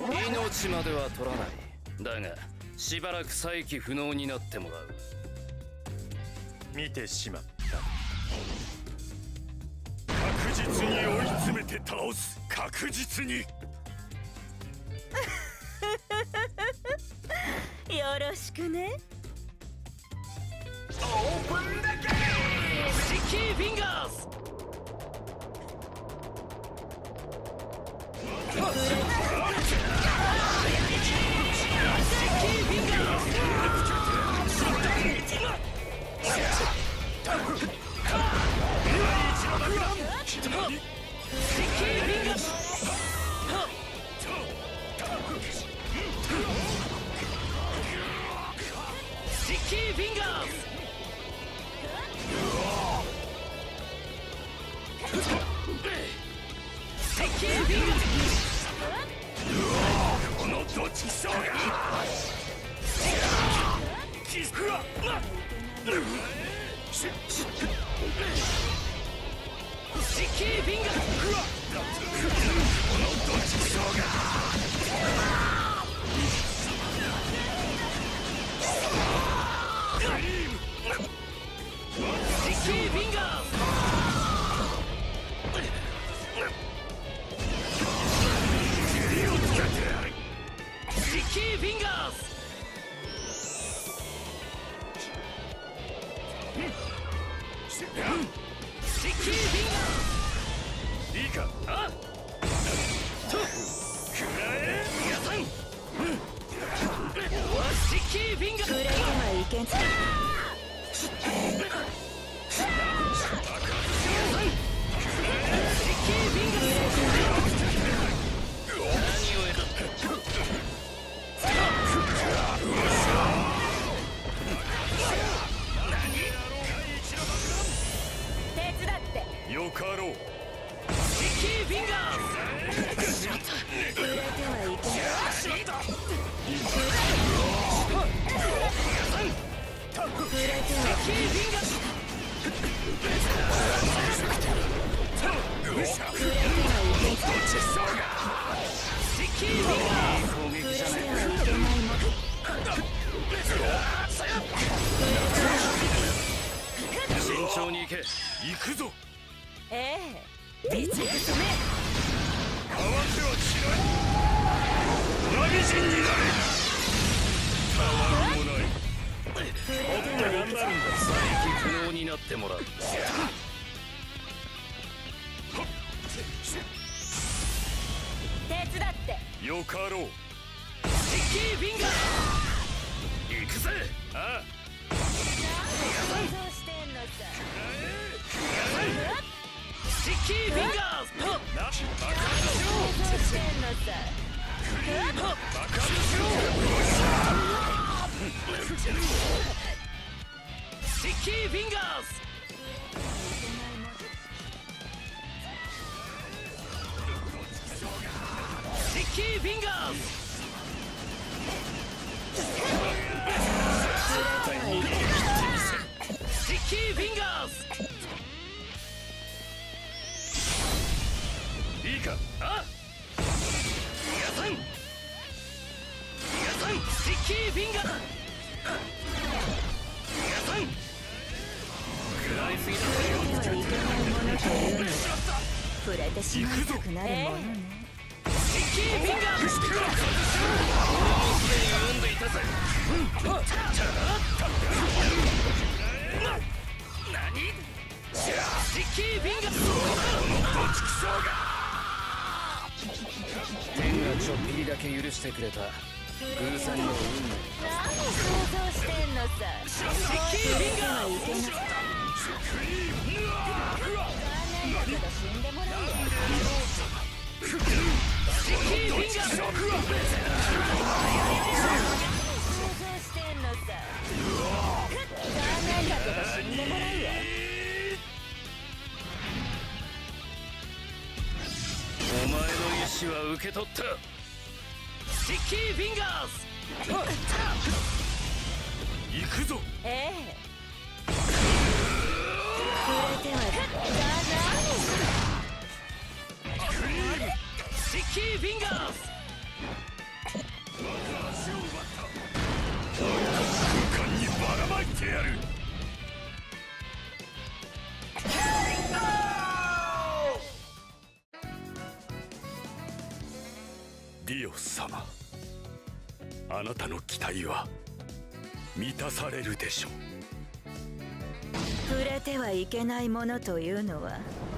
命までは取らない。だがしばらく再起不能になってもらう。 見てしまった。確実に追い詰めて倒す。確実に。 よろしくね。 オープンだけ。 スティッキーフィンガーズ。 このどちそうが。いいか。あっとくらえ。皆さんスティッキーフィンガー。 触れてはいけん。手伝って。 よかろう。 スティッキーフィンガーズ。 触れてはいけん。触れてはい慎重に行け。 行くぞ。 ええ、出ちゃくそめ。 慌てはしない。ナビ人になれ。たわいもない。もっと頑張るんだ。 再起不能になってもらう。 手伝って。 よかろう。 スティッキーフィンガー。行くぜ。ああ。 想像してんのさ。 スティッキーフィンガーズ。 想像してんのさ。 スティッキーフィンガーズ。スティッキーフィンガーズ。 絶対に生きてみせる。 スティッキーフィンガーズ。 いいか。 あ皆さんスティッキーフィンガー。皆さん食らいすぎだ。 触れてはいけないものというのは触れてしまいたくなるものね。 スティッキーフィンガー。俺もすでに読んでいたぜ。何スティッキーフィンガー。天がちょっぴりだけ許してくれた偶然の運命。 何想像してんのさ。 スティッキーフィンガー。 いけな残念だけど死んでもらうよ。 スティッキーフィンガー。 想像してんのさ。残念だけど死んでもらうよ。 お前の意志は受け取った。スティッキーフィンガーズ。 行くぞ。 ええ。触れてはスティッキーフィンガーズ。 やる。ディオ様、あなたの期待は満たされるでしょう。 触れてはいけないものというのは